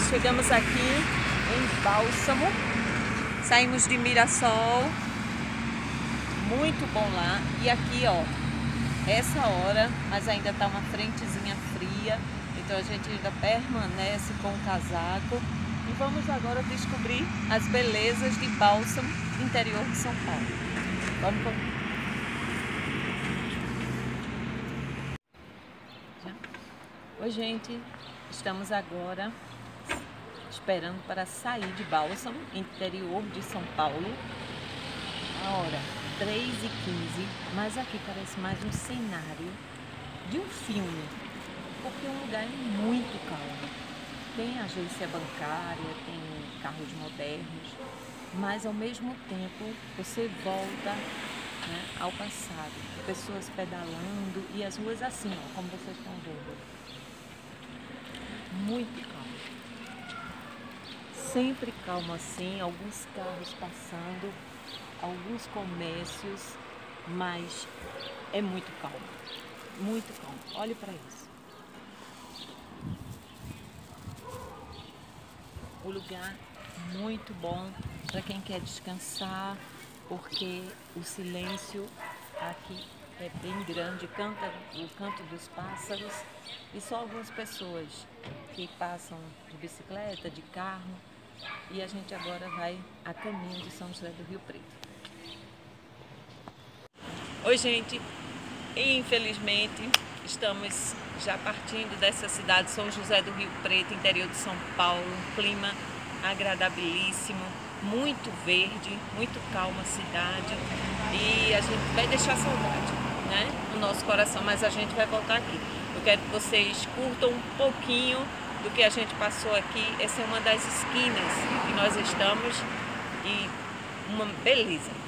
chegamos aqui em Bálsamo, saímos de Mirassol, muito bom lá. E aqui, ó, essa hora, mas ainda tá uma frentezinha fria, então a gente ainda permanece com o casaco. E vamos agora descobrir as belezas de Bálsamo, interior de São Paulo. Vamos comigo. Oi, gente, estamos agora esperando para sair de Bálsamo, interior de São Paulo. A hora 3h15, mas aqui parece mais um cenário de um filme, porque o lugar é muito calmo. Tem agência bancária, tem carros modernos, mas ao mesmo tempo você volta, né, ao passado. Pessoas pedalando e as ruas assim, ó, como vocês estão vendo. Muito calmo. Sempre calmo assim, alguns carros passando, alguns comércios, mas é muito calmo. Muito calmo. Olhe para isso. O lugar muito bom para quem quer descansar, porque o silêncio aqui é bem grande, canta o canto dos pássaros e só algumas pessoas que passam de bicicleta, de carro, e a gente agora vai a caminho de São José do Rio Preto. Oi, gente, infelizmente estamos já partindo dessa cidade, São José do Rio Preto, interior de São Paulo, um clima agradabilíssimo, muito verde, muito calma a cidade, e a gente vai deixar saudade, né, no nosso coração, mas a gente vai voltar aqui. Eu quero que vocês curtam um pouquinho do que a gente passou aqui. Essa é uma das esquinas que nós estamos e uma beleza.